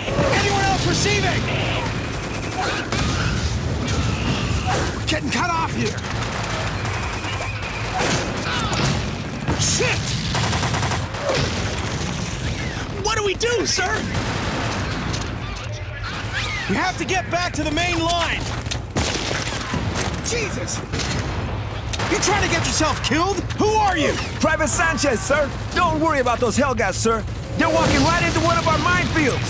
Anyone else receiving? We're getting cut off here. Shit! What do we do, sir? We have to get back to the main line. Jesus! You trying to get yourself killed? Who are you? Private Sanchez, sir. Don't worry about those Helghast, sir. They're walking right into one of our minefields.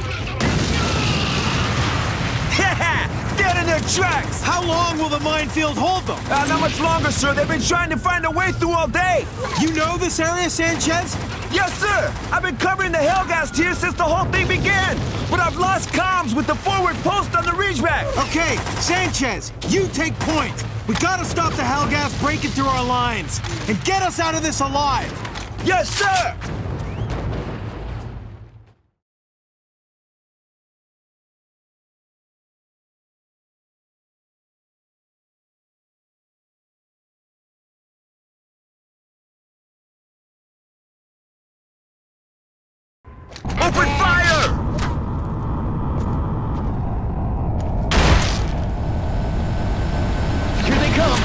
Dead in their tracks. How long will the minefield hold them? Not much longer, sir. They've been trying to find a way through all day. You know this area, Sanchez? Yes, sir. I've been covering the Helghast here since the whole thing began. But I've lost comms with the forward post on the Ridgeback. Okay, Sanchez, you take point. We gotta stop the Helghast breaking through our lines and get us out of this alive. Yes, sir. Open fire! Here they come!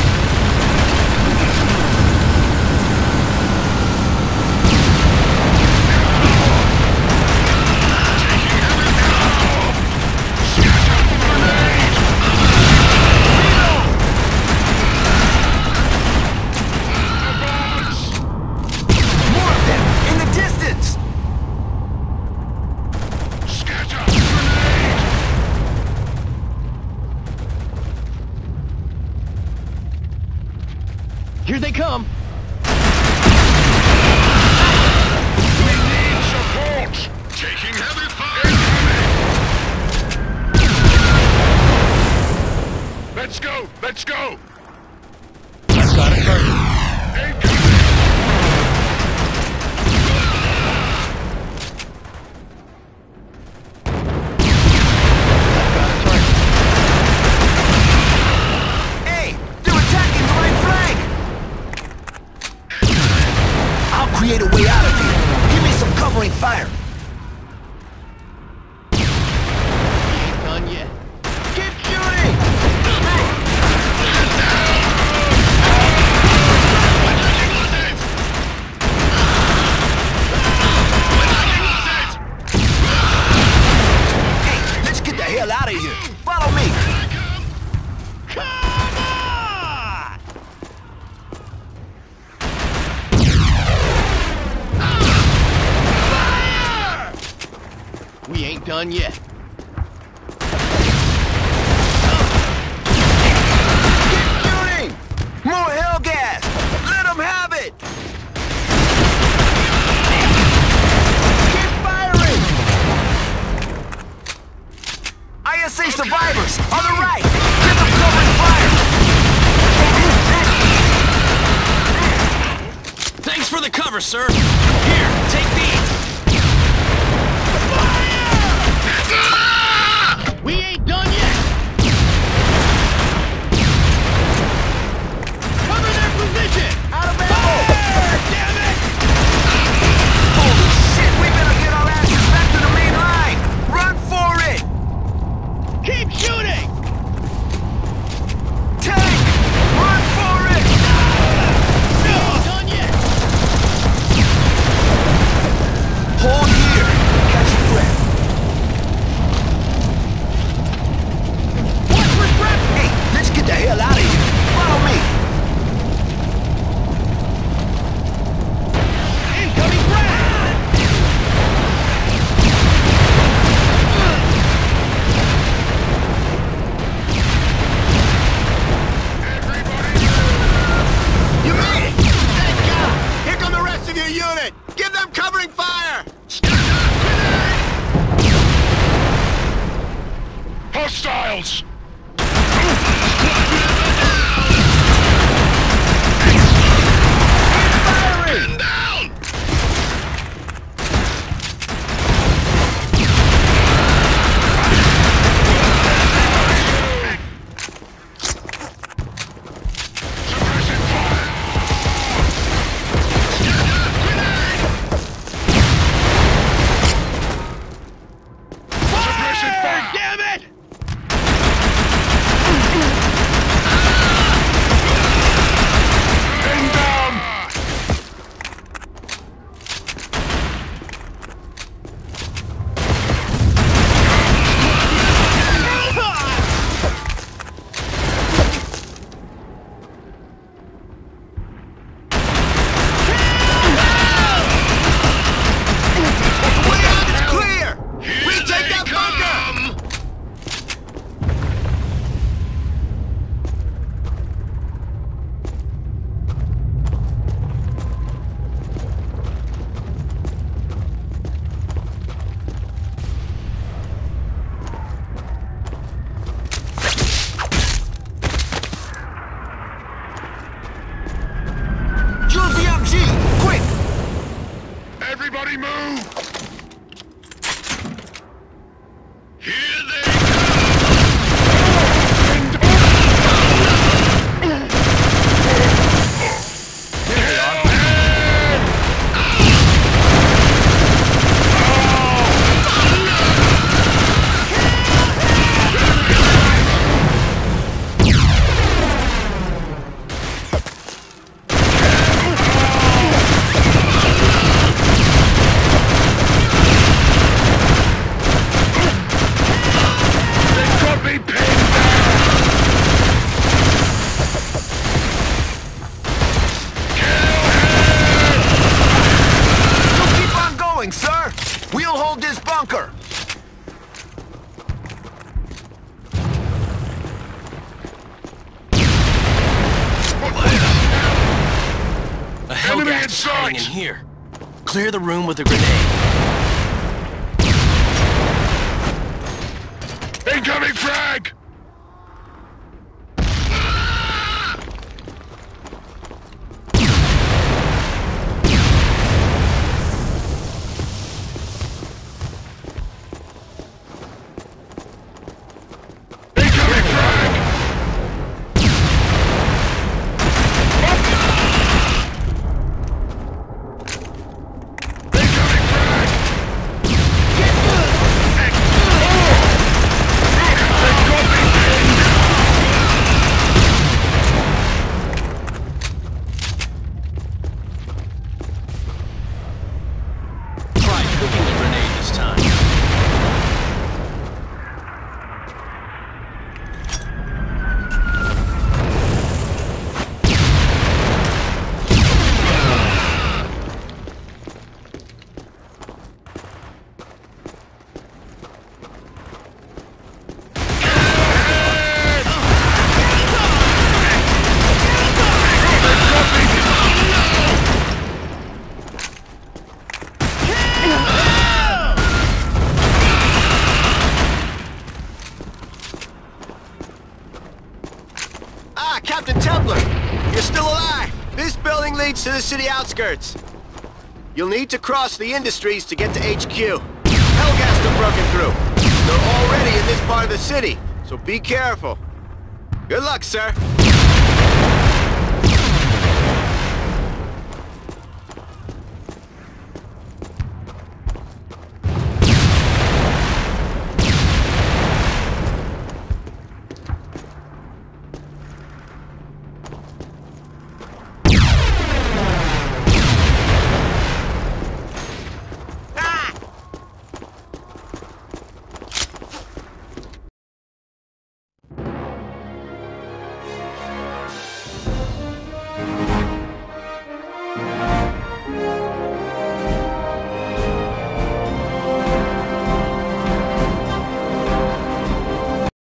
More of them! In the distance! Here they come! We need support! Taking heavy fire! Let's go! Let's go! I've got it covered. Create a way out of here. Give me some covering fire. Ain't done yet. Keep shooting! Hey, let's get the hell out of here. Follow me. We ain't done yet. Keep shooting! More Helghast! Let them have it! Keep firing! ISA survivors, on the right! Get them covering fire! Thanks for the cover, sir. Here, take these. We ain't done yet! Cover their position! Out of ammo! Fire! Damn it! Holy shit! We better get our asses back to the main line! Run for it! Keep shooting! Tank! Run for it! We ain't done yet! Hold here! Catch your breath! Hey, let's get the hell out of here! Follow me! Incoming frag! Everybody! You made it! Thank God! Here come the rest of your unit! Give them covering fire! Hostiles! Pinned down! Suppressing fire! Grenade! Fire! Damn it! Pinned down! Way out is clear! Retake that bunker! Jules BMG, quick! Everybody move! Here they got me pinned Still keep on going, sir! We'll hold this bunker! A Enemy in Hellgas is hiding in sight! here. Clear the room with a grenade. Incoming frag! Incoming frag! Incoming frag! They got me pinned! Try cooking the grenade this time. Ah, Captain Templar! You're still alive! This building leads to the city outskirts. You'll need to cross the industries to get to HQ. Hellgas have broken through. They're already in this part of the city, so be careful. Good luck, sir.